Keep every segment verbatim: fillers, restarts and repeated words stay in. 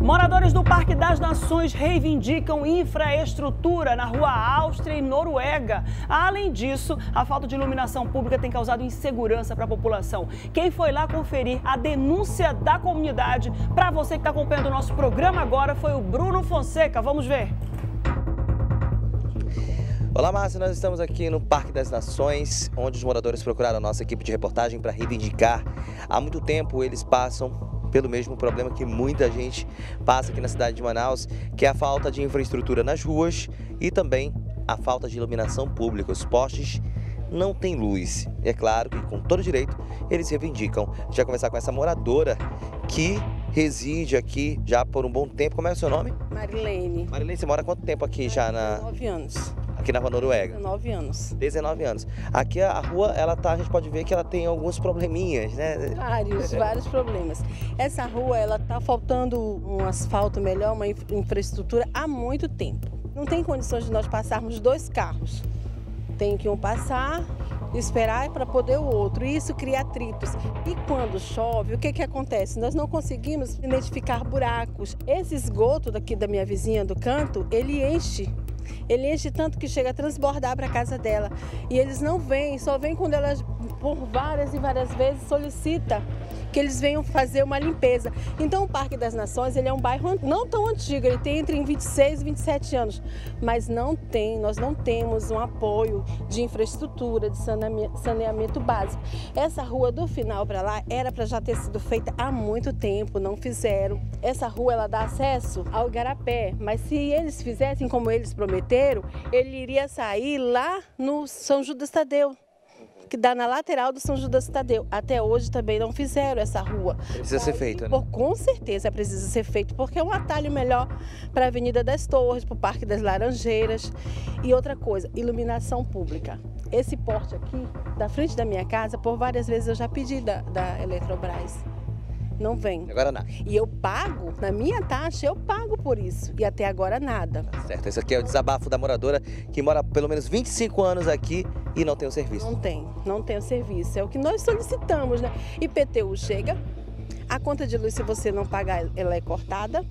Moradores do Parque das Nações reivindicam infraestrutura na Rua Áustria e Noruega. Além disso, a falta de iluminação pública tem causado insegurança para a população. Quem foi lá conferir a denúncia da comunidade, para você que está acompanhando o nosso programa agora, foi o Bruno Fonseca. Vamos ver. Olá, Márcia, nós estamos aqui no Parque das Nações, onde os moradores procuraram a nossa equipe de reportagem para reivindicar. Há muito tempo eles passam pelo mesmo problema que muita gente passa aqui na cidade de Manaus, que é a falta de infraestrutura nas ruas e também a falta de iluminação pública. Os postes não têm luz. E é claro que, com todo direito, eles reivindicam. A gente vai conversar com essa moradora que reside aqui já por um bom tempo. Como é o seu nome? Marilene. Marilene, você mora há quanto tempo aqui já na... dezenove anos. Aqui na Rua Noruega? dezenove anos. dezenove anos. Aqui a rua, ela tá, a gente pode ver que ela tem alguns probleminhas, né? Vários, vários problemas. Essa rua, ela tá faltando um asfalto melhor, uma infraestrutura há muito tempo. Não tem condições de nós passarmos dois carros. Tem que um passar, esperar para poder o outro. E isso cria atritos. E quando chove, o que que acontece? Nós não conseguimos identificar buracos. Esse esgoto daqui da minha vizinha do canto, ele enche. Ele enche tanto que chega a transbordar para a casa dela. E eles não vêm, só vêm quando ela, por várias e várias vezes, solicita que eles venham fazer uma limpeza. Então o Parque das Nações, ele é um bairro não tão antigo, ele tem entre vinte e seis e vinte e sete anos, mas não tem, nós não temos um apoio de infraestrutura, de saneamento básico. Essa rua do final para lá era para já ter sido feita há muito tempo, não fizeram. Essa rua, ela dá acesso ao Igarapé, mas se eles fizessem como eles prometeram, ele iria sair lá no São Judas Tadeu, que dá na lateral do São Judas Tadeu. Até hoje também não fizeram essa rua. Precisa ser feito, né? Por, com certeza precisa ser feito, porque é um atalho melhor para a Avenida das Torres, para o Parque das Laranjeiras. E outra coisa, iluminação pública. Esse poste aqui, da frente da minha casa, por várias vezes eu já pedi da, da Eletrobras. Não vem. Agora nada. E eu pago, na minha taxa, eu pago por isso. E até agora nada. Tá certo. Esse aqui é o desabafo da moradora que mora há pelo menos vinte e cinco anos aqui e não tem o serviço. Não tem, não tem o serviço. É o que nós solicitamos, né? I P T U chega, a conta de luz, se você não pagar, ela é cortada.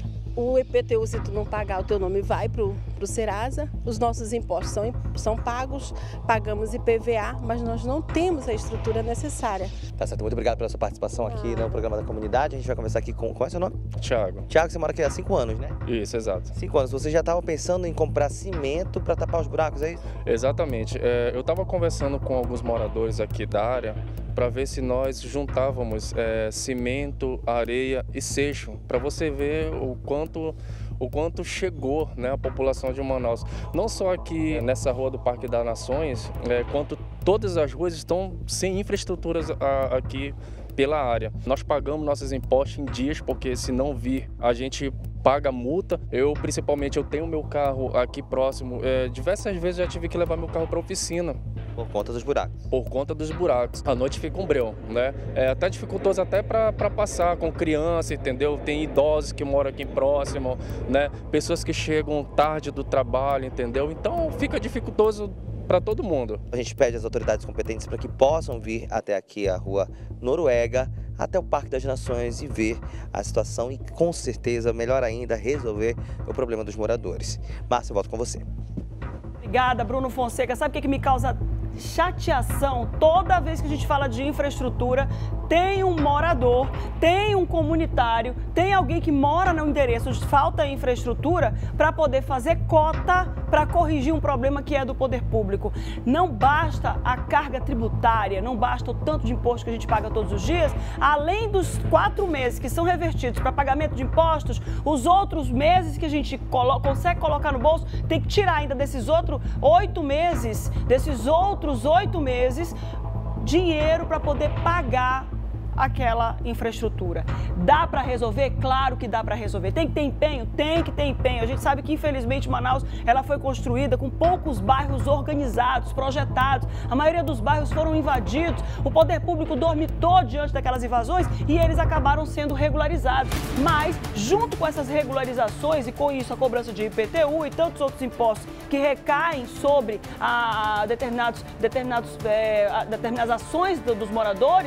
O I P T U, se tu não pagar, o teu nome vai para o Serasa. Os nossos impostos são, são pagos, pagamos I P V A, mas nós não temos a estrutura necessária. Tá certo, muito obrigado pela sua participação aqui ah. no programa da comunidade. A gente vai conversar aqui com... Qual é o seu nome? Tiago. Tiago, você mora aqui há cinco anos, né? Isso, exato. Cinco anos. Você já estava pensando em comprar cimento para tapar os buracos, é isso? Exatamente. É, eu estava conversando com alguns moradores aqui da área para ver se nós juntávamos é, cimento, areia e seixo, para você ver o quanto, o quanto chegou, né, a população de Manaus. Não só aqui nessa rua do Parque das Nações, é, quanto todas as ruas estão sem infraestruturas a, aqui pela área. Nós pagamos nossos impostos em dias, porque se não vir, a gente paga multa. Eu, principalmente, eu tenho meu carro aqui próximo. É, diversas vezes já tive que levar meu carro para a oficina. Por conta dos buracos? Por conta dos buracos. A noite fica um breu, né? É até dificultoso até para passar com criança, entendeu? Tem idosos que moram aqui próximo, né? Pessoas que chegam tarde do trabalho, entendeu? Então fica dificultoso para todo mundo. A gente pede às autoridades competentes para que possam vir até aqui a Rua Noruega, até o Parque das Nações e ver a situação e, com certeza, melhor ainda, resolver o problema dos moradores. Márcia, eu volto com você. Obrigada, Bruno Fonseca. Sabe o que, que me causa chateação? Toda vez que a gente fala de infraestrutura, tem um morador, tem um comunitário, tem alguém que mora no endereço, falta infraestrutura para poder fazer cota para corrigir um problema que é do poder público. Não basta a carga tributária, não basta o tanto de imposto que a gente paga todos os dias, além dos quatro meses que são revertidos para pagamento de impostos, os outros meses que a gente colo- consegue colocar no bolso, tem que tirar ainda desses outros oito meses, desses outros oito meses, dinheiro para poder pagar aquela infraestrutura. Dá para resolver? Claro que dá para resolver. Tem que ter empenho? Tem que ter empenho. A gente sabe que, infelizmente, Manaus ela foi construída com poucos bairros organizados, projetados. A maioria dos bairros foram invadidos. O poder público dormitou diante daquelas invasões e eles acabaram sendo regularizados. Mas, junto com essas regularizações e com isso a cobrança de I P T U e tantos outros impostos que recaem sobre a determinados, determinados, é, a determinadas ações do, dos moradores,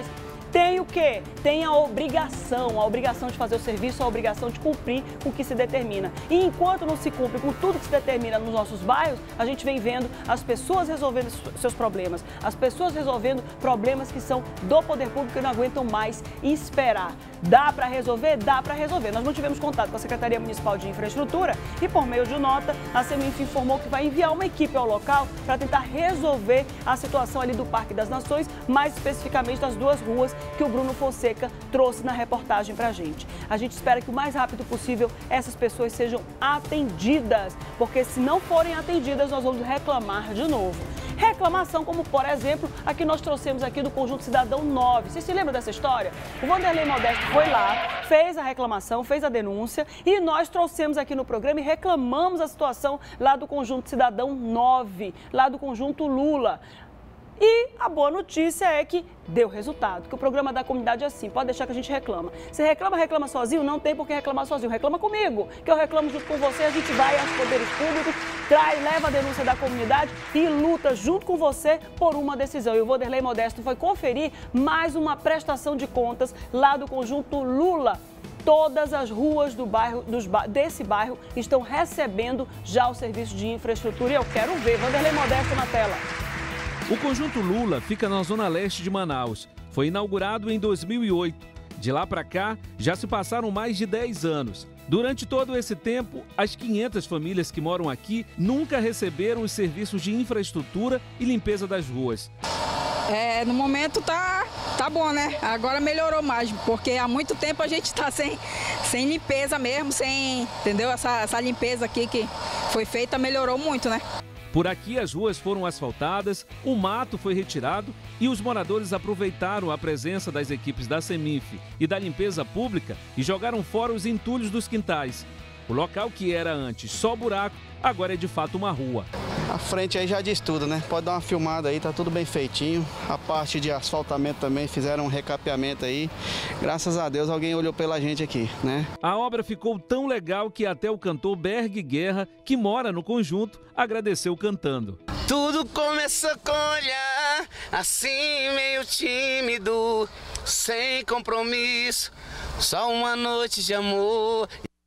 tem o quê? Tem a obrigação, a obrigação de fazer o serviço, a obrigação de cumprir com o que se determina. E enquanto não se cumpre com tudo que se determina nos nossos bairros, a gente vem vendo as pessoas resolvendo seus problemas, as pessoas resolvendo problemas que são do poder público e não aguentam mais esperar. Dá para resolver? Dá para resolver. Nós não tivemos contato com a Secretaria Municipal de Infraestrutura e, por meio de nota, a Seminf informou que vai enviar uma equipe ao local para tentar resolver a situação ali do Parque das Nações, mais especificamente das duas ruas que o Bruno Fonseca trouxe na reportagem para a gente. A gente espera que o mais rápido possível essas pessoas sejam atendidas, porque se não forem atendidas, nós vamos reclamar de novo. Reclamação como, por exemplo, a que nós trouxemos aqui do Conjunto Cidadão nove. Você se lembra dessa história? O Vanderlei Modesto foi lá, fez a reclamação, fez a denúncia e nós trouxemos aqui no programa e reclamamos a situação lá do Conjunto Cidadão nove, lá do Conjunto Lula. E a boa notícia é que deu resultado, que o programa da comunidade é assim, pode deixar que a gente reclama. Se reclama, reclama sozinho, não tem por que reclamar sozinho, reclama comigo, que eu reclamo junto com você, a gente vai aos poderes públicos, traz, leva a denúncia da comunidade e luta junto com você por uma decisão. E o Vanderlei Modesto foi conferir mais uma prestação de contas lá do Conjunto Lula. Todas as ruas do bairro, dos ba... desse bairro estão recebendo já o serviço de infraestrutura e eu quero ver. Vanderlei Modesto na tela. O Conjunto Lula fica na zona leste de Manaus. Foi inaugurado em dois mil e oito. De lá para cá, já se passaram mais de dez anos. Durante todo esse tempo, as quinhentas famílias que moram aqui nunca receberam os serviços de infraestrutura e limpeza das ruas. É, no momento tá, tá bom, né? Agora melhorou mais, porque há muito tempo a gente está sem, sem limpeza mesmo, sem, entendeu? Essa, essa limpeza aqui que foi feita melhorou muito, né? Por aqui as ruas foram asfaltadas, o mato foi retirado e os moradores aproveitaram a presença das equipes da Seminf e da limpeza pública e jogaram fora os entulhos dos quintais. O local que era antes só buraco, agora é de fato uma rua. A frente aí já diz tudo, né? Pode dar uma filmada aí, tá tudo bem feitinho. A parte de asfaltamento também, fizeram um recapeamento aí. Graças a Deus alguém olhou pela gente aqui, né? A obra ficou tão legal que até o cantor Berg Guerra, que mora no conjunto, agradeceu cantando. Tudo começou com olhar, assim meio tímido, sem compromisso, só uma noite de amor.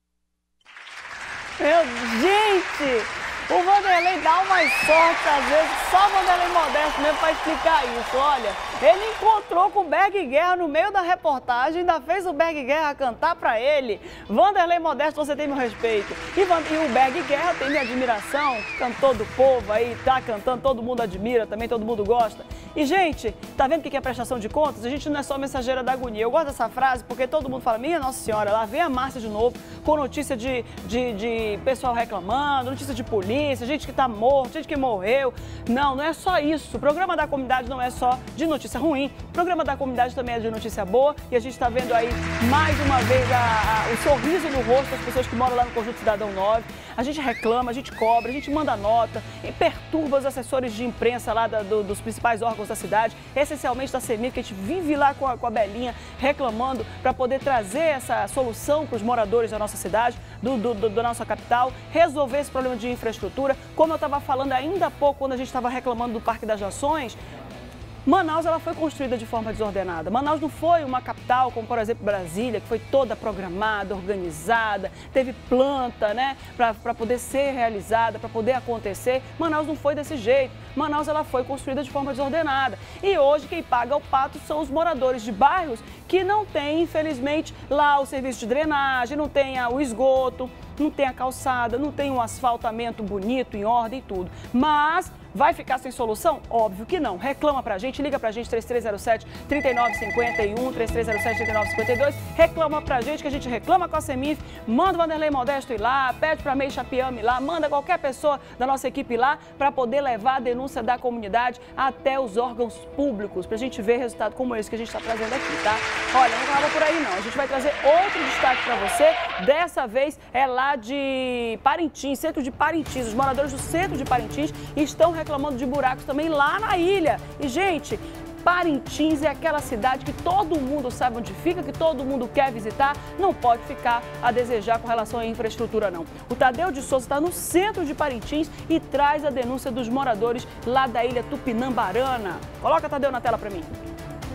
Meu, gente, o Vanderlei dá umas sortes às vezes, só o Vanderlei Modesto mesmo para explicar isso. Olha, ele encontrou com o Berg Guerra no meio da reportagem, ainda fez o Berg Guerra cantar para ele. Vanderlei Modesto, você tem meu respeito. E, Van... e o Berg Guerra tem minha admiração, cantor do povo aí, tá cantando, todo mundo admira, também todo mundo gosta. E, gente, tá vendo o que é prestação de contas? A gente não é só mensageira da agonia. Eu gosto dessa frase porque todo mundo fala, minha Nossa Senhora, lá vem a Márcia de novo, com notícia de, de, de pessoal reclamando, notícia de polícia, gente que tá morto, gente que morreu. Não, não é só isso. O programa da comunidade não é só de notícia ruim. O programa da comunidade também é de notícia boa. E a gente tá vendo aí, mais uma vez, a, a, o sorriso no rosto das pessoas que moram lá no Conjunto Cidadão nove. A gente reclama, a gente cobra, a gente manda nota e perturba os assessores de imprensa lá da, do, dos principais órgãos da cidade, essencialmente da Seminf, que a gente vive lá com a, com a Belinha reclamando para poder trazer essa solução para os moradores da nossa cidade, do, do, do, da nossa capital, resolver esse problema de infraestrutura. Como eu estava falando ainda há pouco, quando a gente estava reclamando do Parque das Nações, Manaus ela foi construída de forma desordenada. Manaus não foi uma capital como, por exemplo, Brasília, que foi toda programada, organizada, teve planta, né, para poder ser realizada, para poder acontecer. Manaus não foi desse jeito. Manaus ela foi construída de forma desordenada. E hoje quem paga o pato são os moradores de bairros que não têm, infelizmente, lá o serviço de drenagem, não tem o esgoto, não tem a calçada, não tem um asfaltamento bonito, em ordem e tudo. Mas vai ficar sem solução? Óbvio que não. Reclama pra gente, liga pra gente, três três zero sete, três nove cinco um, três três zero sete, três nove cinco dois. Reclama pra gente, que a gente reclama com a Seminf, manda o Vanderlei Modesto ir lá, pede pra Mei Chapiame ir lá, manda qualquer pessoa da nossa equipe lá pra poder levar a denúncia da comunidade até os órgãos públicos, pra gente ver resultado como esse que a gente tá trazendo aqui, tá? Olha, não acaba por aí não, a gente vai trazer outro destaque pra você, dessa vez é lá de Parintins, centro de Parintins. Os moradores do centro de Parintins estão reclamando de buracos também lá na ilha. E, gente, Parintins é aquela cidade que todo mundo sabe onde fica, que todo mundo quer visitar, não pode ficar a desejar com relação à infraestrutura, não. O Tadeu de Souza está no centro de Parintins e traz a denúncia dos moradores lá da ilha Tupinambarana. Coloca, Tadeu, na tela para mim. O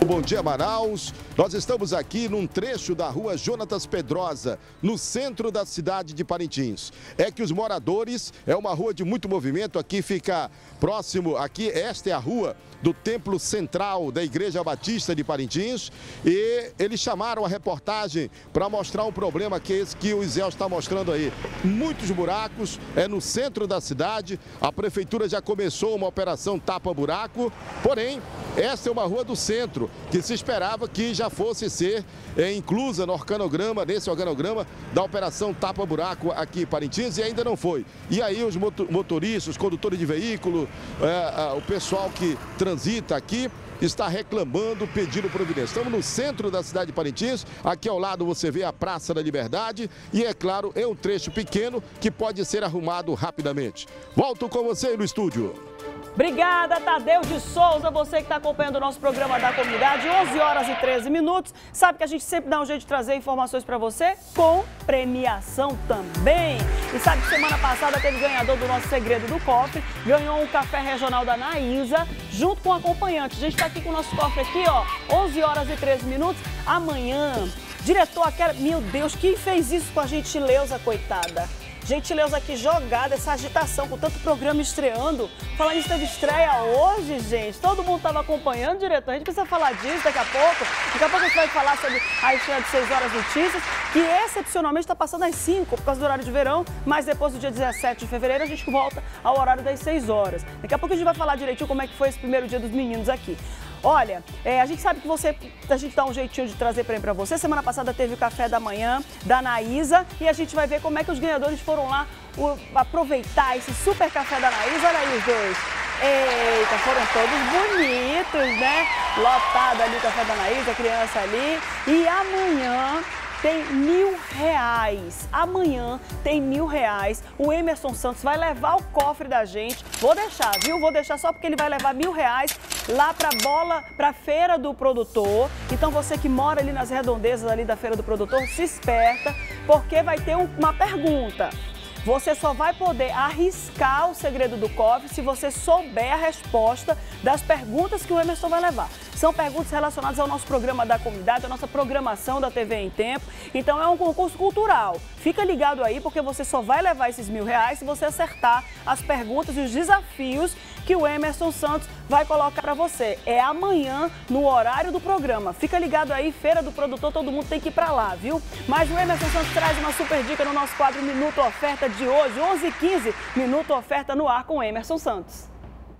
Bom Dia Manaus. Nós estamos aqui num trecho da rua Jonatas Pedrosa, no centro da cidade de Parintins. É que os moradores, é uma rua de muito movimento, aqui fica próximo, aqui esta é a rua do Templo Central da Igreja Batista de Parintins, e eles chamaram a reportagem para mostrar um problema que é esse que o Zé está mostrando aí. Muitos buracos, é no centro da cidade, a prefeitura já começou uma operação tapa-buraco, porém, esta é uma rua do centro, que se esperava que já fosse ser é, inclusa no organograma, nesse organograma da operação tapa-buraco aqui em Parintins, e ainda não foi. E aí os motoristas, os condutores de veículo, é, o pessoal que transita aqui, está reclamando, pedindo providência. Estamos no centro da cidade de Parintins, aqui ao lado você vê a Praça da Liberdade e, é claro, é um trecho pequeno que pode ser arrumado rapidamente. Volto com você no estúdio. Obrigada, Tadeu de Souza, você que está acompanhando o nosso programa da comunidade, onze horas e treze minutos. Sabe que a gente sempre dá um jeito de trazer informações para você com premiação também. E sabe que semana passada teve ganhador do nosso Segredo do Cofre, ganhou um café regional da Naísa, junto com o acompanhante. A gente está aqui com o nosso cofre aqui, ó, onze horas e treze minutos. Amanhã, diretor, aquela... meu Deus, quem fez isso com a Gentileuza, coitada? Gentileuza aqui jogada, essa agitação, com tanto programa estreando. Falar nisso, teve estreia hoje, gente. Todo mundo estava acompanhando, diretor. A gente precisa falar disso daqui a pouco. Daqui a pouco a gente vai falar sobre a estreia de seis horas notícias, que excepcionalmente está passando às cinco, por causa do horário de verão, mas depois do dia dezessete de fevereiro a gente volta ao horário das seis horas. Daqui a pouco a gente vai falar direitinho como é que foi esse primeiro dia dos meninos aqui. Olha, é, a gente sabe que você, a gente dá um jeitinho de trazer prêmio para você. Semana passada teve o café da manhã da Naísa e a gente vai ver como é que os ganhadores foram lá o, aproveitar esse super café da Naísa. Olha aí os dois. Eita, foram todos bonitos, né? Lotado ali o café da Naísa, a criança ali. E amanhã tem mil reais. Amanhã tem mil reais. O Emerson Santos vai levar o cofre da gente. Vou deixar, viu? Vou deixar só porque ele vai levar mil reais lá pra bola, pra Feira do Produtor. Então você que mora ali nas redondezas ali da Feira do Produtor, se esperta, porque vai ter um, uma pergunta. Você só vai poder arriscar o segredo do cofre se você souber a resposta das perguntas que o Emerson vai levar. São perguntas relacionadas ao nosso programa da comunidade, à nossa programação da T V em Tempo. Então é um concurso cultural. Fica ligado aí, porque você só vai levar esses mil reais se você acertar as perguntas e os desafios que o Emerson Santos vai colocar para você. É amanhã, no horário do programa. Fica ligado aí, Feira do Produtor, todo mundo tem que ir para lá, viu? Mas o Emerson Santos traz uma super dica no nosso quadro Minuto Oferta de hoje, onze e quinze, Minuto Oferta no ar com o Emerson Santos.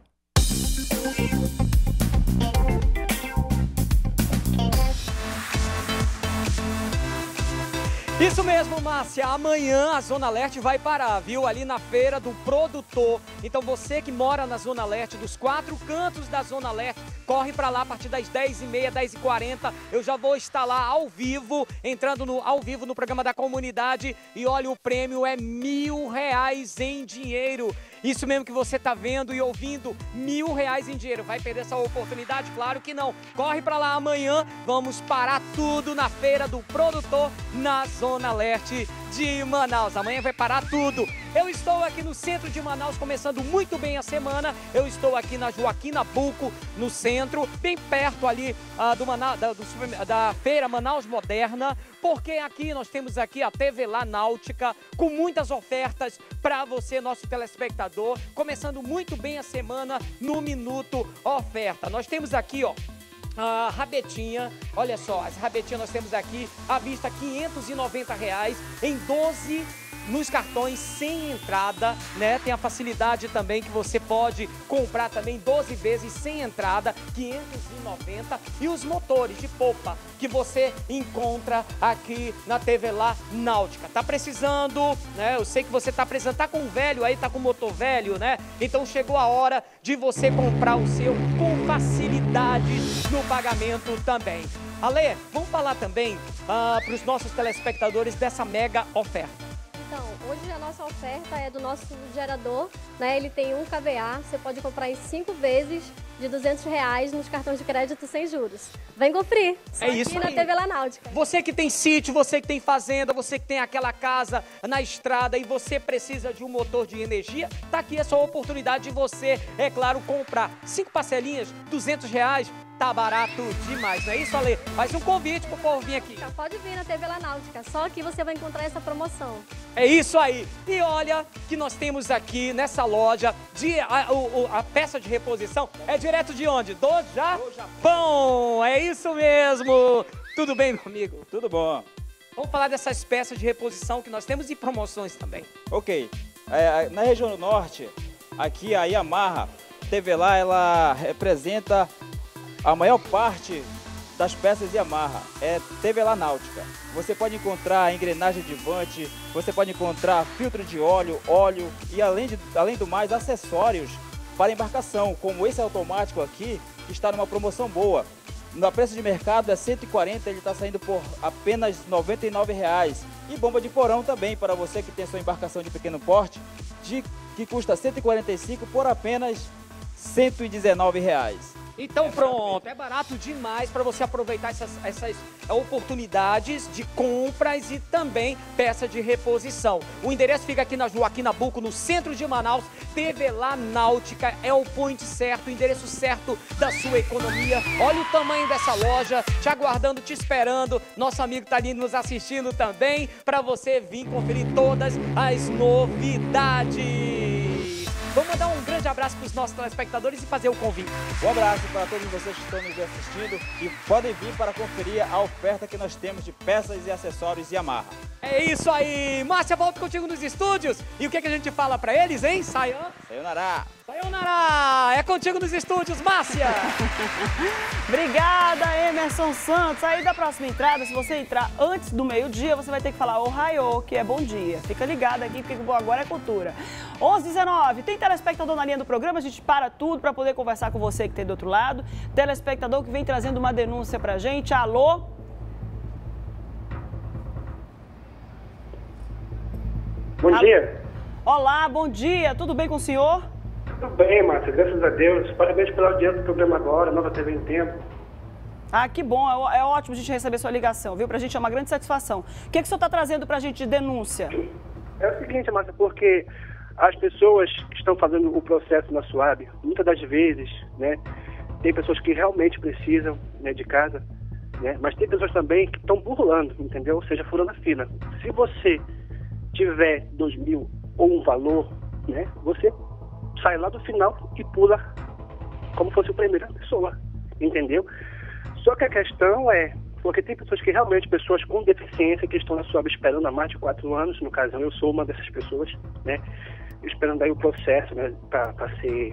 Isso mesmo, Márcia. Amanhã a Zona Leste vai parar, viu? Ali na Feira do Produtor. Então você que mora na Zona Leste, dos quatro cantos da Zona Leste, corre para lá a partir das dez e meia, dez e quarenta. Eu já vou estar lá ao vivo, entrando no, ao vivo no programa da comunidade. E olha, o prêmio é mil reais em dinheiro. Isso mesmo que você está vendo e ouvindo, mil reais em dinheiro. Vai perder essa oportunidade? Claro que não. Corre para lá amanhã, vamos parar tudo na Feira do Produtor, na Zona Leste de Manaus. Amanhã vai parar tudo. Eu estou aqui no centro de Manaus, começando muito bem a semana. Eu estou aqui na Joaquim Nabuco, no centro, bem perto ali uh, do Mana da, do, da Feira Manaus Moderna, porque aqui nós temos aqui a T V Lá Náutica, com muitas ofertas para você, nosso telespectador, começando muito bem a semana no Minuto Oferta. Nós temos aqui, ó, a rabetinha, olha só, as rabetinhas nós temos aqui à vista quinhentos e noventa reais em doze nos cartões sem entrada, né? Tem a facilidade também que você pode comprar também doze vezes sem entrada, quinhentos e noventa. E os motores de polpa que você encontra aqui na T V Lá Náutica. Tá precisando, né? Eu sei que você tá precisando, tá com um velho aí, tá com motor velho, né? Então chegou a hora de você comprar o seu com facilidade no pagamento também. Ale, vamos falar também uh, para os nossos telespectadores dessa mega oferta. Então, hoje a nossa oferta é do nosso gerador, né? Ele tem um K V A, você pode comprar em cinco vezes de duzentos reais nos cartões de crédito sem juros. Vem conferir, só é isso aqui aí. Na T V Lá Náutica. Você que tem sítio, você que tem fazenda, você que tem aquela casa na estrada e você precisa de um motor de energia, tá aqui a sua oportunidade de você, é claro, comprar cinco parcelinhas, duzentos reais, tá barato demais, não é isso, Ale? Faz um convite pro povo vir aqui. Pode vir na T V La Náutica, só aqui você vai encontrar essa promoção. É isso aí. E olha que nós temos aqui nessa loja, de, a, o, a peça de reposição é direto de onde? Do Japão. É isso mesmo. Tudo bem, meu amigo? Tudo bom. Vamos falar dessas peças de reposição que nós temos e promoções também. Ok. É, na região norte, aqui a Yamaha T V Lá, ela representa a maior parte das peças Yamaha. É T V Lá Náutica. Você pode encontrar engrenagem de vante, você pode encontrar filtro de óleo, óleo e além, de, além do mais acessórios para embarcação, como esse automático aqui, que está numa promoção boa. No preço de mercado é cento e quarenta, ele está saindo por apenas noventa e nove reais. E bomba de porão também, para você que tem sua embarcação de pequeno porte, de, que custa cento e quarenta e cinco por apenas cento e dezenove reais. Então pronto, é barato demais para você aproveitar essas, essas oportunidades de compras e também peça de reposição. O endereço fica aqui na Joaquim Nabuco, no centro de Manaus. T V Lá Náutica é o point certo, o endereço certo da sua economia. Olha o tamanho dessa loja, te aguardando, te esperando. Nosso amigo tá ali nos assistindo também, para você vir conferir todas as novidades. Vamos mandar um grande abraço para os nossos telespectadores e fazer o convite. Um abraço para todos vocês que estão nos assistindo e podem vir para conferir a oferta que nós temos de peças e acessórios Yamaha. É isso aí! Márcia, volto contigo nos estúdios. E o que, que a gente fala para eles, hein? Sayan? Sayonara! Sayonara! É contigo nos estúdios, Márcia! Obrigada, Emerson Santos. Aí da próxima entrada, se você entrar antes do meio-dia, você vai ter que falar Ohayô, que é bom dia. Fica ligado aqui, porque bom, agora é cultura. onze e dezenove, tem telespectador na linha do programa, a gente para tudo para poder conversar com você que tem do outro lado. Telespectador que vem trazendo uma denúncia pra gente. Alô? Bom Alô? dia. Olá, bom dia. Tudo bem com o senhor? Tudo bem, Márcia. Graças a Deus. Parabéns pela audiência do programa agora, Nova T V em Tempo. Ah, que bom. É, é ótimo a gente receber sua ligação, viu? Pra gente é uma grande satisfação. O que, que o senhor está trazendo pra gente de denúncia? É o seguinte, Márcia, porque as pessoas que estão fazendo o processo na SUAB, muitas das vezes, né, tem pessoas que realmente precisam, né, de casa, né, mas tem pessoas também que estão burlando, entendeu? Ou seja, furando a fila. Se você tiver dois mil ou um valor, né, você sai lá do final e pula como fosse a primeira pessoa, entendeu? Só que a questão é, porque tem pessoas que realmente, pessoas com deficiência, que estão na SUAB esperando há mais de quatro anos, no caso eu sou uma dessas pessoas, né, esperando aí o processo, né, para ser,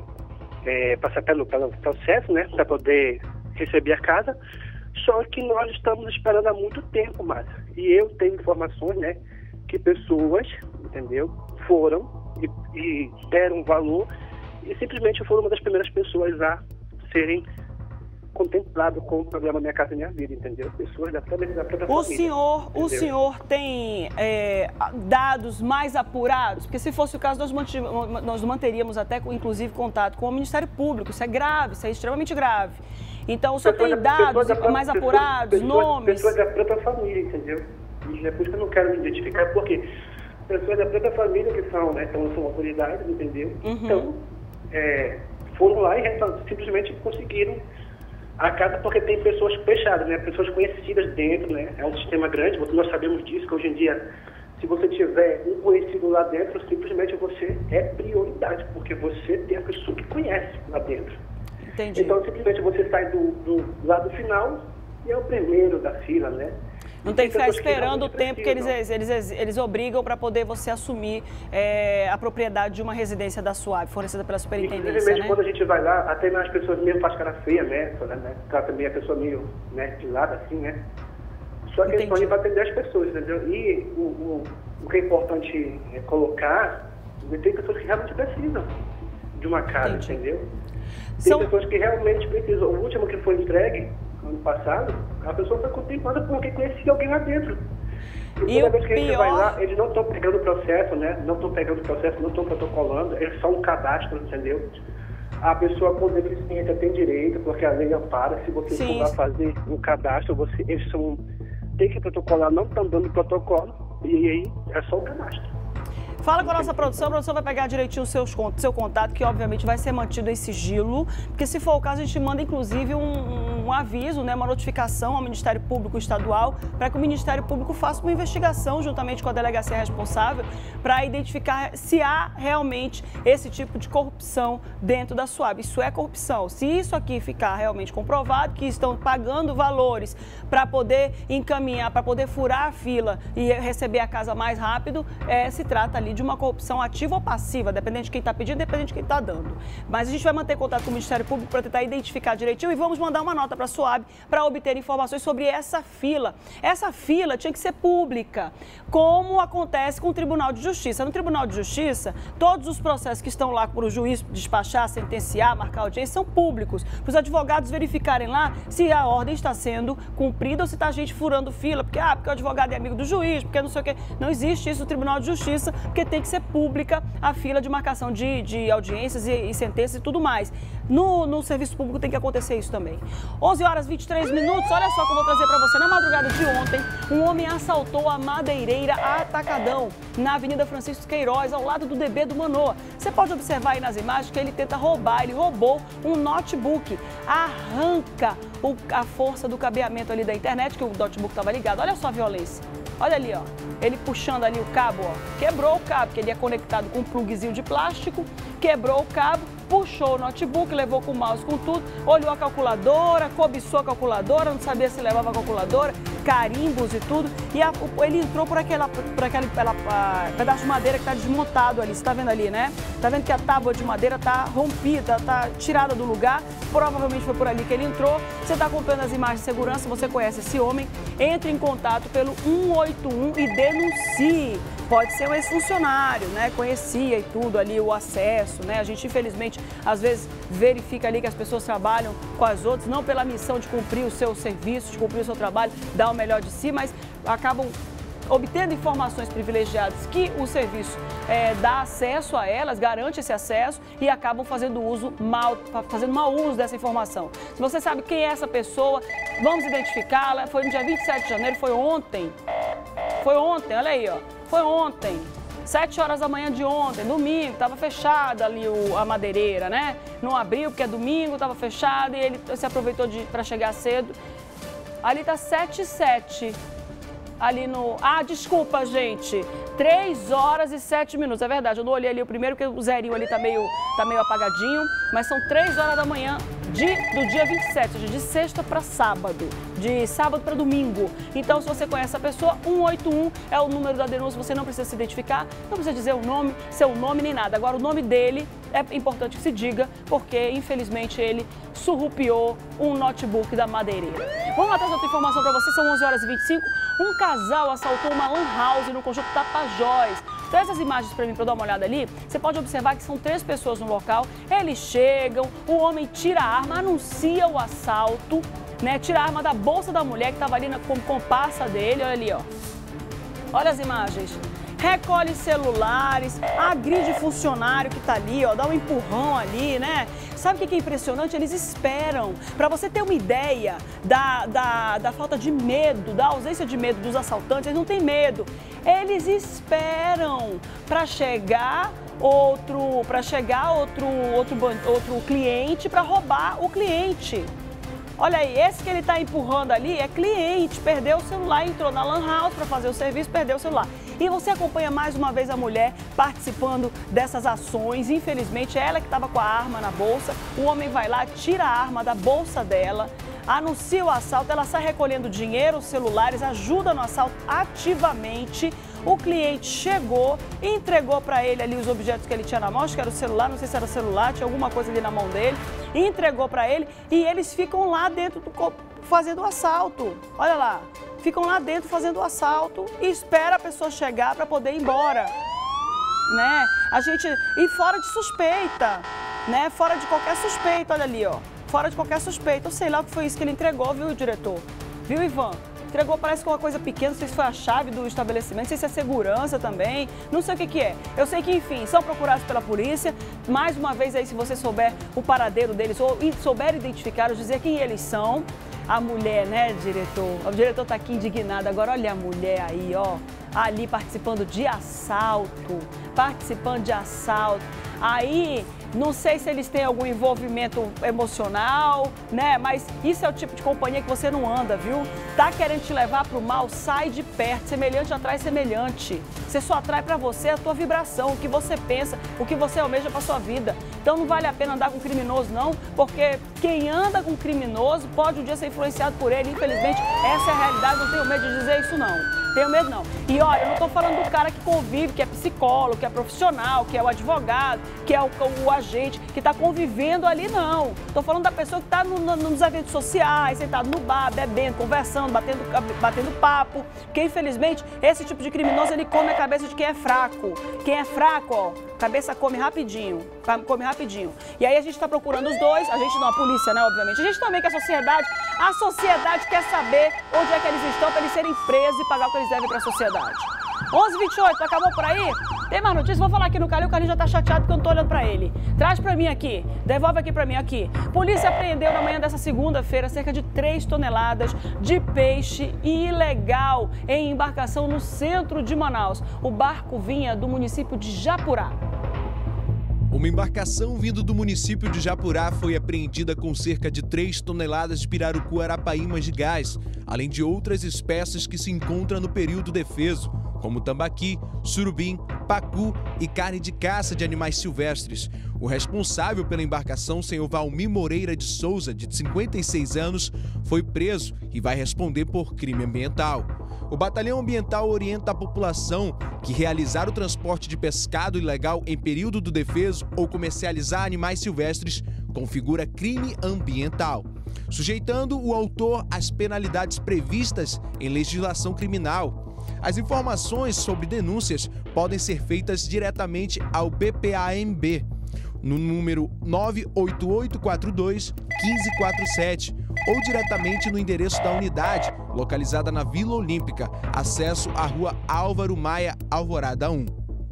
é, passar pelo, pelo processo, né, para poder receber a casa, só que nós estamos esperando há muito tempo, Márcia, e eu tenho informações, né, que pessoas, entendeu, foram e, e deram valor e simplesmente foram uma das primeiras pessoas a serem contempladas com o programa Minha Casa Minha Vida, entendeu? Pessoas da própria, da própria o família. Senhor, entendeu? o senhor tem é, dados mais apurados? Porque se fosse o caso, nós, mantivemos, nós manteríamos até, inclusive, contato com o Ministério Público. Isso é grave, isso é extremamente grave. Então, o senhor Pessoas tem da- dados pessoas da- mais pessoas- apurados, pessoas, nomes? Pessoas da própria família, entendeu? E é por isso que eu não quero me identificar, porque pessoas da própria família que são, né, então são autoridades, entendeu? Uhum. Então, é, foram lá e resta- simplesmente conseguiram a casa, porque tem pessoas fechadas, né? Pessoas conhecidas dentro, né? É um sistema grande, nós sabemos disso, que hoje em dia, se você tiver um conhecido lá dentro, simplesmente você é prioridade, porque você tem a pessoa que conhece lá dentro. Entendi. Então, simplesmente você sai do, do lado final e é o primeiro da fila, né? Não tem que ficar pessoas que esperando o realmente tempo que eles, precisam. eles, eles, eles obrigam para poder você assumir é, a propriedade de uma residência da SUAB, fornecida pela superintendência, Inclusive, né? quando a gente vai lá, até as pessoas mesmo fazem cara feia, né? né? Trata também a pessoa meio, né, de lado, assim, né? Só que eles estão ali para atender as pessoas, entendeu? E o, o, o que é importante é colocar, tem pessoas que realmente precisam de uma casa, Entendi. entendeu? Tem São- pessoas que realmente precisam. O último que foi entregue, ano passado, a pessoa foi contemplada porque conhecia alguém lá dentro. E E toda o vez que a gente vai pior- lá, eles não estão pegando o processo, né? Não estão pegando o processo, não estão protocolando, é só um cadastro, entendeu? A pessoa com deficiência tem direito, porque a lei ampara, se você Sim. for lá fazer um cadastro, você, eles são, tem que protocolar, não estão dando protocolo, e aí é só o cadastro. Fala com a nossa produção, a produção vai pegar direitinho o seu, seu contato, que obviamente vai ser mantido em sigilo, porque se for o caso a gente manda inclusive um, um aviso, né, uma notificação ao Ministério Público Estadual, para que o Ministério Público faça uma investigação juntamente com a delegacia responsável para identificar se há realmente esse tipo de corrupção dentro da SUAB. Isso é corrupção. Se isso aqui ficar realmente comprovado, que estão pagando valores para poder encaminhar, para poder furar a fila e receber a casa mais rápido, é, se trata ali de uma corrupção ativa ou passiva, dependendo de quem está pedindo, dependendo de quem está dando. Mas a gente vai manter contato com o Ministério Público para tentar identificar direitinho e vamos mandar uma nota para a SUAB para obter informações sobre essa fila. Essa fila tinha que ser pública, como acontece com o Tribunal de Justiça. No Tribunal de Justiça, todos os processos que estão lá para o juiz despachar, sentenciar, marcar audiência, são públicos, para os advogados verificarem lá se a ordem está sendo cumprida ou se está gente furando fila, porque, ah, porque o advogado é amigo do juiz, porque não sei o quê. Não existe isso no Tribunal de Justiça, porque tem que ser pública a fila de marcação de, de audiências e, e sentenças e tudo mais. No, no serviço público tem que acontecer isso também. onze horas e vinte e três minutos, olha só que eu vou trazer para você. Na madrugada de ontem, um homem assaltou a madeireira Atacadão, na Avenida Francisco Queiroz, ao lado do D B do Manoa. Você pode observar aí nas imagens que ele tenta roubar, ele roubou um notebook, arranca o, a força do cabeamento ali da internet, que o notebook estava ligado. Olha só a violência. Olha ali, ó, ele puxando ali o cabo, ó, quebrou o cabo, que ele é conectado com um plugzinho de plástico, quebrou o cabo, puxou o notebook, levou com o mouse, com tudo, olhou a calculadora, cobiçou a calculadora, não sabia se levava a calculadora, carimbos e tudo, e a, ele entrou por, aquela, por aquele pela, a, pedaço de madeira que está desmontado ali, você está vendo ali, né? Está vendo que a tábua de madeira está rompida, está tirada do lugar, provavelmente foi por ali que ele entrou. Você está acompanhando as imagens de segurança, você conhece esse homem, entre em contato pelo um oito um e denuncie. Pode ser um ex-funcionário, né? Conhecia e tudo ali, o acesso, né? A gente, infelizmente, às vezes verifica ali que as pessoas trabalham com as outras, não pela missão de cumprir o seu serviço, de cumprir o seu trabalho, dar o melhor de si, mas acabam obtendo informações privilegiadas que o serviço é, dá acesso a elas, garante esse acesso e acabam fazendo uso mal, fazendo mau uso dessa informação. Se você sabe quem é essa pessoa, vamos identificá-la. Foi no dia vinte e sete de janeiro, foi ontem. Foi ontem, olha aí, ó. Foi ontem. Sete horas da manhã de ontem, domingo, estava fechada ali o, a madeireira, né? Não abriu porque é domingo, estava fechada e ele se aproveitou para chegar cedo. Ali tá sete e sete. Ali no... Ah, desculpa, gente. três horas e sete minutos. É verdade, eu não olhei ali o primeiro, porque o zerinho ali tá meio, tá meio apagadinho. Mas são três horas da manhã de, do dia vinte e sete, ou seja, de sexta para sábado. De sábado para domingo. Então, se você conhece a pessoa, um oito um é o número da denúncia. Você não precisa se identificar, não precisa dizer o nome, seu nome nem nada. Agora, o nome dele é importante que se diga, porque, infelizmente, ele surrupiou um notebook da madeireira. Vamos lá trazer outra informação para você. São onze horas e vinte e cinco. Um casal assaltou uma lan house no conjunto Tapajós. Traz essas imagens para mim para eu dar uma olhada ali. Você pode observar que são três pessoas no local. Eles chegam, o homem tira a arma, anuncia o assalto, né? Tira a arma da bolsa da mulher que estava ali na comparsa dele. Olha ali, ó. Olha as imagens. Recolhe celulares, agride funcionário que está ali, ó, dá um empurrão ali, né? Sabe o que é impressionante? Eles esperam. Para você ter uma ideia da, da, da falta de medo, da ausência de medo dos assaltantes, eles não têm medo. Eles esperam para chegar outro, para chegar outro, outro, outro cliente para roubar o cliente. Olha aí, esse que ele está empurrando ali é cliente, perdeu o celular, entrou na lan house para fazer o serviço, perdeu o celular. E você acompanha mais uma vez a mulher participando dessas ações. Infelizmente, ela que estava com a arma na bolsa, o homem vai lá, tira a arma da bolsa dela, anuncia o assalto, ela sai recolhendo dinheiro, os celulares, ajuda no assalto ativamente. O cliente chegou, entregou para ele ali os objetos que ele tinha na mão, acho que era o celular, não sei se era o celular, tinha alguma coisa ali na mão dele, entregou para ele e eles ficam lá dentro do fazendo o assalto. Olha lá, ficam lá dentro fazendo o assalto e espera a pessoa chegar para poder ir embora, né? A gente e fora de suspeita, né? Fora de qualquer suspeita, olha ali, ó, fora de qualquer suspeita. Eu sei lá o que foi isso que ele entregou, viu, diretor? Viu, Ivan? Entregou, parece que uma coisa pequena, não sei se foi a chave do estabelecimento, não sei se é segurança também, não sei o que que é. Eu sei que, enfim, são procurados pela polícia. Mais uma vez aí, se você souber o paradeiro deles ou souber identificá-los, dizer quem eles são, a mulher, né, diretor? O diretor tá aqui indignado. Agora olha a mulher aí, ó, ali participando de assalto, participando de assalto. Aí, não sei se eles têm algum envolvimento emocional, né? Mas isso é o tipo de companhia que você não anda, viu? Tá querendo te levar pro mal, sai de perto. Semelhante atrai semelhante. Você só atrai pra você a tua vibração, o que você pensa, o que você almeja pra sua vida. Então não vale a pena andar com criminoso, não, porque quem anda com criminoso pode um dia ser influenciado por ele. Infelizmente, essa é a realidade, não tenho medo de dizer isso, não. Tenho medo não. E olha, eu não tô falando do cara que convive, que é psicólogo, que é profissional, que é o advogado, que é o, o agente, que tá convivendo ali, não. Tô falando da pessoa que tá no, no, nos eventos sociais, sentado no bar, bebendo, conversando, batendo, batendo papo. Porque, infelizmente, esse tipo de criminoso, ele come a cabeça de quem é fraco. Quem é fraco, ó, cabeça come rapidinho, come rapidinho. E aí a gente tá procurando os dois, a gente não, a polícia, né, obviamente. A gente também que a sociedade, a sociedade quer saber onde é que eles estão para eles serem presos e pagar o que eles devem para a sociedade. onze e vinte e oito, acabou por aí? Tem mais notícias? Vou falar aqui no Calil, o Calil já tá chateado porque eu não tô olhando pra ele. Traz pra mim aqui, devolve aqui pra mim aqui. Polícia apreendeu na manhã dessa segunda-feira cerca de três toneladas de peixe ilegal em embarcação no centro de Manaus. O barco vinha do município de Japurá. Uma embarcação vindo do município de Japurá foi apreendida com cerca de três toneladas de pirarucu arapaímas de gás, além de outras espécies que se encontram no período defeso, como tambaqui, surubim, pacu e carne de caça de animais silvestres. O responsável pela embarcação, senhor Valmir Moreira de Souza, de cinquenta e seis anos, foi preso e vai responder por crime ambiental. O Batalhão Ambiental orienta a população que realizar o transporte de pescado ilegal em período do defeso ou comercializar animais silvestres configura crime ambiental, sujeitando o autor às penalidades previstas em legislação criminal. As informações sobre denúncias podem ser feitas diretamente ao B P A M B, no número nove oito oito quatro dois, um cinco quatro sete, ou diretamente no endereço da unidade, localizada na Vila Olímpica, acesso à rua Álvaro Maia, Alvorada um.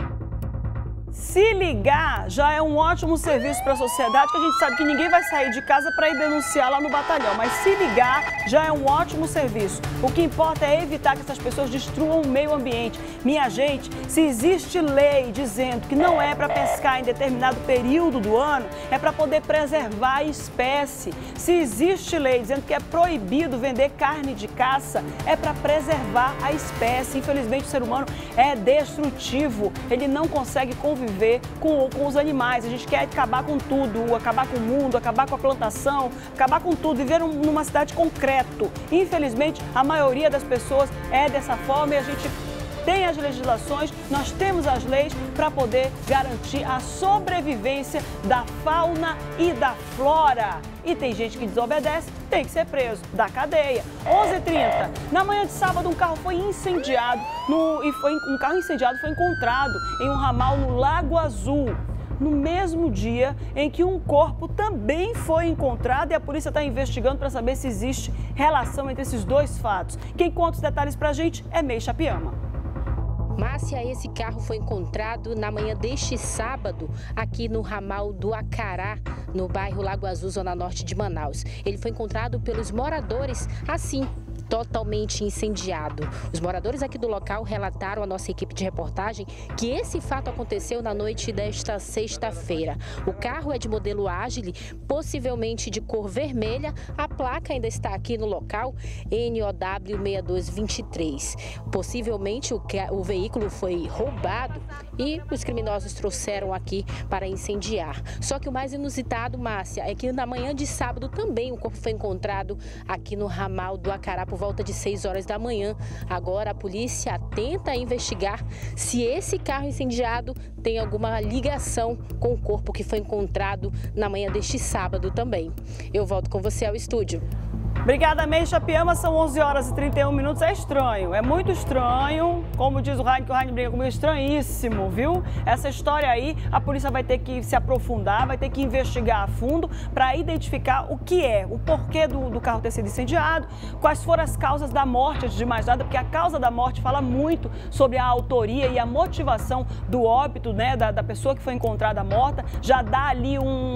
Se ligar já é um ótimo serviço para a sociedade, que a gente sabe que ninguém vai sair de casa para ir denunciar lá no batalhão, mas se ligar já é um ótimo serviço. O que importa é evitar que essas pessoas destruam o meio ambiente. Minha gente, se existe lei dizendo que não é para pescar em determinado período do ano, é para poder preservar a espécie. Se existe lei dizendo que é proibido vender carne de caça, é para preservar a espécie. Infelizmente, o ser humano é destrutivo, ele não consegue conviver viver com, com os animais. A gente quer acabar com tudo, acabar com o mundo, acabar com a plantação, acabar com tudo, viver numa cidade concreto. Infelizmente, a maioria das pessoas é dessa forma e a gente tem as legislações, nós temos as leis para poder garantir a sobrevivência da fauna e da flora. E tem gente que desobedece, tem que ser preso, da cadeia. onze e trinta, na manhã de sábado, um carro foi incendiado, no, e foi, um carro incendiado foi encontrado em um ramal no Lago Azul, no mesmo dia em que um corpo também foi encontrado e a polícia está investigando para saber se existe relação entre esses dois fatos. Quem conta os detalhes para a gente é Meixa Piama. Márcia, esse carro foi encontrado na manhã deste sábado aqui no ramal do Acará, no bairro Lago Azul, zona norte de Manaus. Ele foi encontrado pelos moradores assim, totalmente incendiado. Os moradores aqui do local relataram à nossa equipe de reportagem que esse fato aconteceu na noite desta sexta-feira. O carro é de modelo Agile, possivelmente de cor vermelha. A placa ainda está aqui no local, N O W seis dois dois três. Possivelmente o, o veículo foi roubado e os criminosos trouxeram aqui para incendiar. Só que o mais inusitado, Márcia, é que na manhã de sábado também o corpo foi encontrado aqui no ramal do Acará por volta de seis horas da manhã. Agora a polícia tenta investigar se esse carro incendiado tem alguma ligação com o corpo que foi encontrado na manhã deste sábado também. Eu volto com você ao estúdio. Obrigada, Meixa Piama. São onze horas e trinta e um minutos. É estranho, é muito estranho. Como diz o Raine, que o Raine briga comigo, estranhíssimo, viu? Essa história aí, a polícia vai ter que se aprofundar, vai ter que investigar a fundo para identificar o que é, o porquê do, do carro ter sido incendiado, quais foram as causas da morte, antes de mais nada, porque a causa da morte fala muito sobre a autoria e a motivação do óbito, né, da, da pessoa que foi encontrada morta. Já dá ali um, um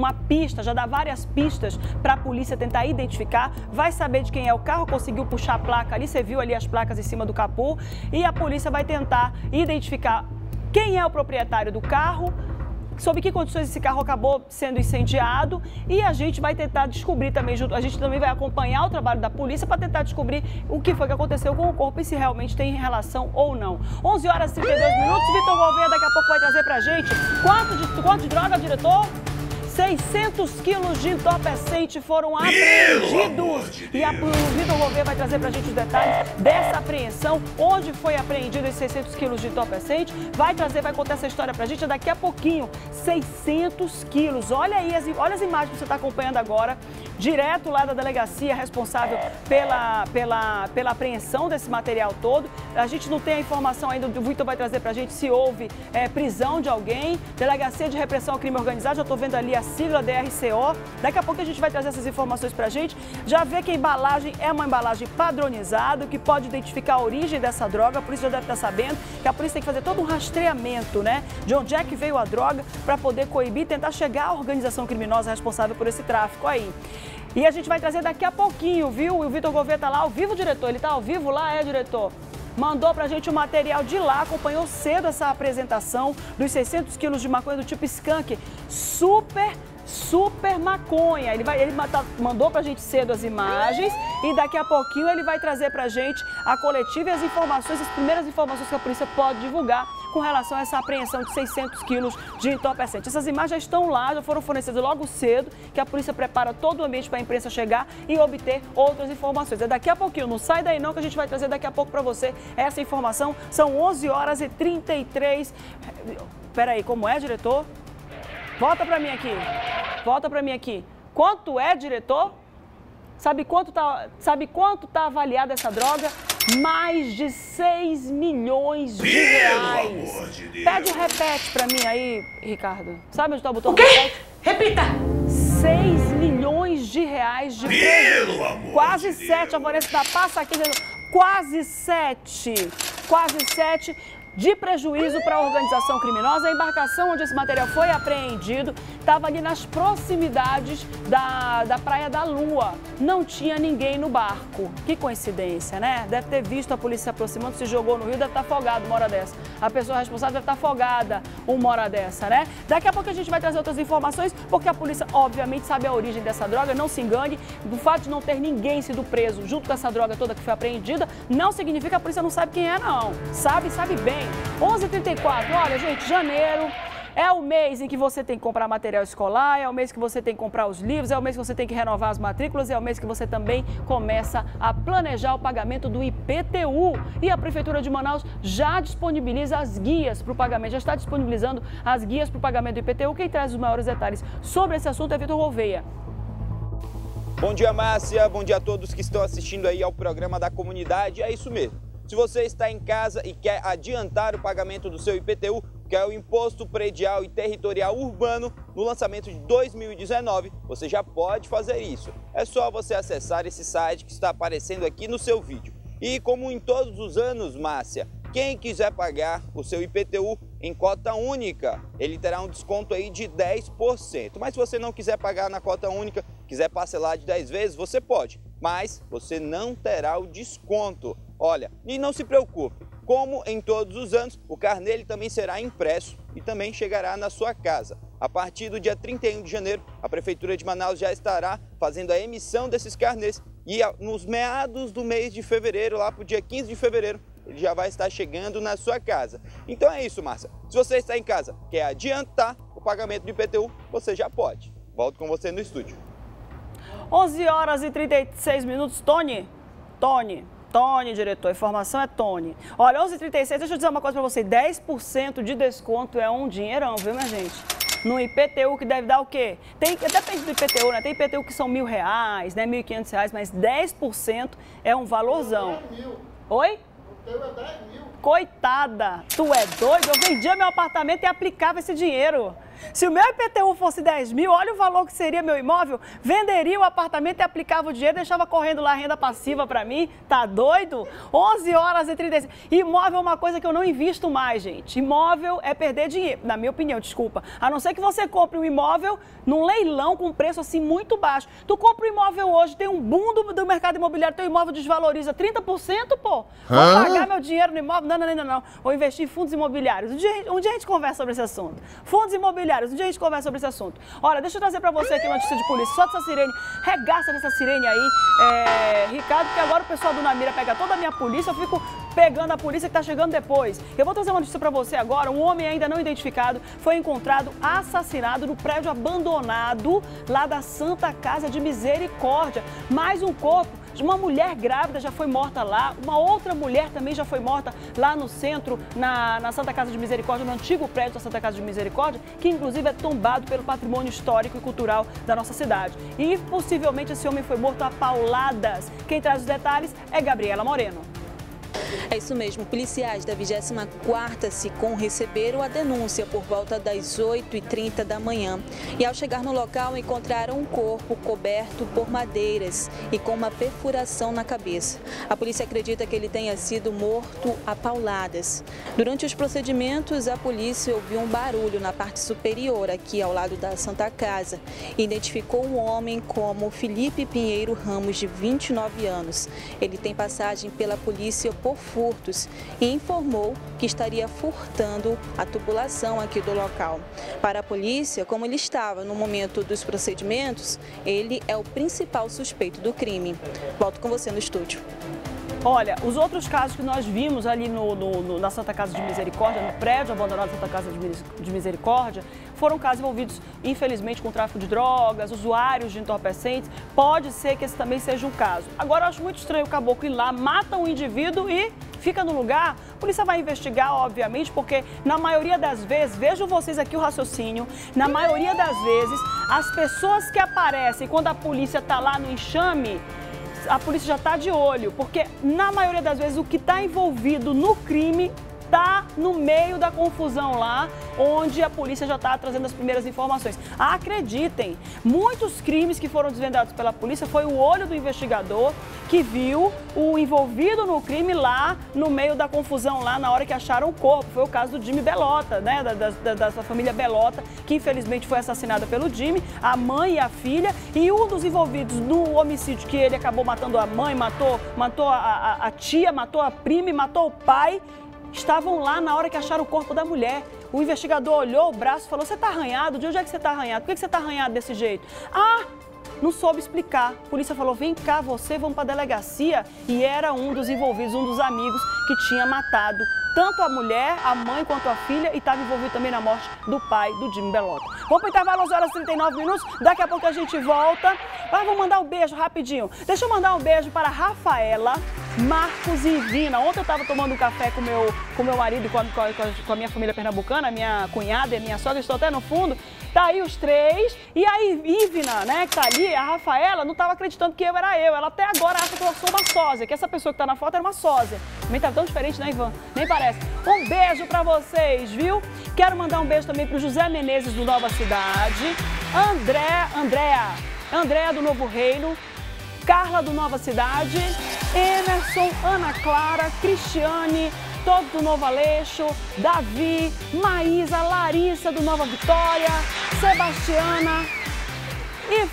uma pista, já dá várias pistas para a polícia tentar identificar, vai saber de quem é o carro, conseguiu puxar a placa ali, você viu ali as placas em cima do capô, e a polícia vai tentar identificar quem é o proprietário do carro, sob que condições esse carro acabou sendo incendiado, e a gente vai tentar descobrir também, a gente também vai acompanhar o trabalho da polícia para tentar descobrir o que foi que aconteceu com o corpo e se realmente tem relação ou não. onze horas e trinta e dois minutos, Vitor Gouveia daqui a pouco vai trazer pra gente quanto de, quanto de droga, diretor? seiscentos quilos de entorpecente foram apreendidos. De e a, o Vitor Gouveia vai trazer pra gente os detalhes dessa apreensão, onde foi apreendido esses seiscentos quilos de entorpecente. Vai trazer, vai contar essa história pra gente daqui a pouquinho. seiscentos quilos. Olha aí, as, olha as imagens que você está acompanhando agora, direto lá da delegacia responsável pela, pela, pela apreensão desse material todo. A gente não tem a informação ainda, o Vitor vai trazer pra gente se houve é, prisão de alguém. Delegacia de Repressão ao Crime Organizado, já estou vendo ali a sigla D R C O. Daqui a pouco a gente vai trazer essas informações pra gente. Já vê que a embalagem é uma embalagem padronizada, que pode identificar a origem dessa droga. A polícia já deve estar sabendo que a polícia tem que fazer todo um rastreamento, né? De onde é que veio a droga para poder coibir e tentar chegar à organização criminosa responsável por esse tráfico aí. E a gente vai trazer daqui a pouquinho, viu? O Vitor Gouveia tá lá ao vivo, diretor. Ele tá ao vivo lá, é, diretor? Mandou pra gente o material de lá, acompanhou cedo essa apresentação dos seiscentos quilos de maconha do tipo skunk, super, super maconha. Ele, vai, ele mandou pra gente cedo as imagens e daqui a pouquinho ele vai trazer pra gente a coletiva e as informações, as primeiras informações que a polícia pode divulgar com relação a essa apreensão de seiscentos quilos de entorpecente. Essas imagens já estão lá, já foram fornecidas logo cedo, que a polícia prepara todo o ambiente para a imprensa chegar e obter outras informações. É daqui a pouquinho, não sai daí não, que a gente vai trazer daqui a pouco para você essa informação. São onze horas e trinta e três... Peraí, como é, diretor? Volta para mim aqui, volta para mim aqui. Quanto é, diretor? Sabe quanto tá, sabe quanto tá avaliada essa droga? Mais de seis milhões de reais. Pelo amor de Deus. Pede o repete pra mim aí, Ricardo. Sabe onde tá o botão? O quê? Repete? Repita. seis milhões de reais de prejuízo. Pelo amor Quase de sete, Deus. A Vanessa da Passa aqui. Quase sete. Quase sete. De prejuízo para a organização criminosa. A embarcação onde esse material foi apreendido estava ali nas proximidades da, da Praia da Lua. Não tinha ninguém no barco. Que coincidência, né? Deve ter visto a polícia se aproximando, se jogou no rio, deve estar afogado uma hora dessa. A pessoa responsável deve estar afogada uma hora dessa, né? Daqui a pouco a gente vai trazer outras informações, porque a polícia, obviamente, sabe a origem dessa droga. Não se engane, do fato de não ter ninguém sido preso junto com essa droga toda que foi apreendida, não significa que a polícia não sabe quem é, não. Sabe, sabe bem. onze e trinta e quatro, olha, gente, janeiro é o mês em que você tem que comprar material escolar, é o mês que você tem que comprar os livros, é o mês que você tem que renovar as matrículas, é o mês que você também começa a planejar o pagamento do I P T U. E a Prefeitura de Manaus já disponibiliza as guias para o pagamento, já está disponibilizando as guias para o pagamento do I P T U. Quem traz os maiores detalhes sobre esse assunto é Vitor Gouveia. Bom dia, Márcia, bom dia a todos que estão assistindo aí ao programa da comunidade, é isso mesmo. Se você está em casa e quer adiantar o pagamento do seu I P T U, que é o Imposto Predial e Territorial Urbano, no lançamento de dois mil e dezenove, você já pode fazer isso. É só você acessar esse site que está aparecendo aqui no seu vídeo. E como em todos os anos, Márcia, quem quiser pagar o seu I P T U em cota única, ele terá um desconto aí de dez por cento. Mas se você não quiser pagar na cota única, quiser parcelar de dez vezes, você pode. Mas você não terá o desconto. Olha, e não se preocupe, como em todos os anos, o carnê ele também será impresso e também chegará na sua casa. A partir do dia trinta e um de janeiro, a Prefeitura de Manaus já estará fazendo a emissão desses carnês e nos meados do mês de fevereiro, lá para o dia quinze de fevereiro, ele já vai estar chegando na sua casa. Então é isso, Márcia. Se você está em casa, quer adiantar o pagamento do I P T U, você já pode. Volto com você no estúdio. onze horas e trinta e seis minutos. Tony, Tony, Tony, diretor, a informação é Tony. Olha, onze e trinta e seis, deixa eu dizer uma coisa pra você, dez por cento de desconto é um dinheirão, viu, minha gente? No I P T U que deve dar o quê? Tem, depende do I P T U, né? Tem I P T U que são mil reais, né? Mil e quinhentos reais, mas dez por cento é um valorzão. Oi? O teu é dez mil. Coitada, tu é doido? Eu vendia meu apartamento e aplicava esse dinheiro. Se o meu I P T U fosse dez mil, olha o valor que seria meu imóvel, venderia o apartamento e aplicava o dinheiro, deixava correndo lá a renda passiva pra mim, tá doido? onze horas e trinta e cinco. Imóvel é uma coisa que eu não invisto mais, gente. Imóvel é perder dinheiro, na minha opinião, desculpa. A não ser que você compre um imóvel num leilão com preço assim muito baixo. Tu compra um imóvel hoje, tem um boom do, do mercado imobiliário, teu imóvel desvaloriza trinta por cento, pô. Vou Hã? pagar meu dinheiro no imóvel? Não, não, não, não. Vou investir em fundos imobiliários. Um dia, um dia a gente conversa sobre esse assunto. Fundos imobiliários. Um dia a gente conversa sobre esse assunto. Olha, deixa eu trazer pra você aqui uma notícia de polícia. Solta essa sirene, regaça nessa sirene aí, é, Ricardo, porque agora o pessoal do Namira pega toda a minha polícia, eu fico pegando a polícia que tá chegando depois. Eu vou trazer uma notícia pra você agora. Um homem ainda não identificado foi encontrado assassinado no prédio abandonado lá da Santa Casa de Misericórdia. Mais um corpo de uma mulher grávida já foi morta lá, uma outra mulher também já foi morta lá no centro, na, na Santa Casa de Misericórdia, no antigo prédio da Santa Casa de Misericórdia, que inclusive é tombado pelo patrimônio histórico e cultural da nossa cidade. E possivelmente esse homem foi morto a pauladas. Quem traz os detalhes é Gabriela Moreno. É isso mesmo, policiais da vigésima quarta SICOM receberam a denúncia por volta das oito e trinta da manhã e ao chegar no local encontraram um corpo coberto por madeiras e com uma perfuração na cabeça. A polícia acredita que ele tenha sido morto a pauladas. Durante os procedimentos, a polícia ouviu um barulho na parte superior aqui ao lado da Santa Casa e identificou um homem como Felipe Pinheiro Ramos, de vinte e nove anos. Ele tem passagem pela polícia por furtos e informou que estaria furtando a tubulação aqui do local. Para a polícia, como ele estava no momento dos procedimentos, ele é o principal suspeito do crime. Volto com você no estúdio. Olha, os outros casos que nós vimos ali no, no, no, na Santa Casa de Misericórdia, no prédio abandonado da Santa Casa de Misericórdia, foram casos envolvidos, infelizmente, com tráfico de drogas, usuários de entorpecentes. Pode ser que esse também seja um caso. Agora, eu acho muito estranho o caboclo ir lá, mata um indivíduo e fica no lugar. A polícia vai investigar, obviamente, porque na maioria das vezes, vejam vocês aqui o raciocínio, na maioria das vezes, as pessoas que aparecem quando a polícia está lá no enxame, a polícia já está de olho, porque na maioria das vezes o que está envolvido no crime está no meio da confusão lá, onde a polícia já está trazendo as primeiras informações. Acreditem, muitos crimes que foram desvendados pela polícia foi o olho do investigador que viu o envolvido no crime lá no meio da confusão, lá na hora que acharam o corpo. Foi o caso do Jimmy Belota, né, da, da, da família Belota, que infelizmente foi assassinada pelo Jimmy, a mãe e a filha, e um dos envolvidos no homicídio que ele acabou matando a mãe, matou, matou a, a, a tia, matou a prima e matou o pai, estavam lá na hora que acharam o corpo da mulher. O investigador olhou o braço e falou: você tá arranhado? De onde é que você tá arranhado? Por que você tá arranhado desse jeito? Ah, não soube explicar. A polícia falou: vem cá você, vamos pra delegacia. E era um dos envolvidos, um dos amigos que tinha matado tanto a mulher, a mãe quanto a filha, e estava envolvido também na morte do pai do Jimmy Belota. Vamos para o intervalo, onze horas e trinta e nove minutos. Daqui a pouco a gente volta. Mas vou mandar um beijo rapidinho. Deixa eu mandar um beijo para Rafaela, Marcos e Ivina. Ontem eu estava tomando um café com meu, com meu marido e com a, com, a, com a minha família pernambucana, a minha cunhada e a minha sogra, estou até no fundo. Tá aí os três. E a Ivina, né, que tá ali, a Rafaela, não estava acreditando que eu era eu. Ela até agora acha que eu sou uma sósia, que essa pessoa que está na foto era uma sósia. Também tá tão diferente, né, Ivan? Nem parece. Um beijo pra vocês, viu? Quero mandar um beijo também pro José Menezes do Nova Cidade, André, Andréa, Andréa do Novo Reino, Carla do Nova Cidade, Emerson, Ana Clara, Cristiane, todos do Novo Aleixo, Davi, Maísa, Larissa do Nova Vitória, Sebastiana e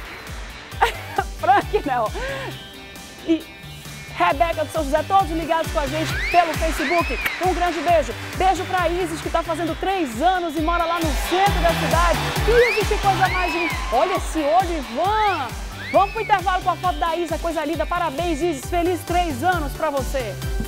Frank, não. E Rebeca do São José, todos ligados com a gente pelo Facebook. Um grande beijo. Beijo pra Isis, que tá fazendo três anos e mora lá no centro da cidade. Isis, que coisa mais linda. Olha esse olho, Ivan. Vamos pro intervalo com a foto da Isa, coisa linda. Parabéns, Isis. Feliz três anos pra você.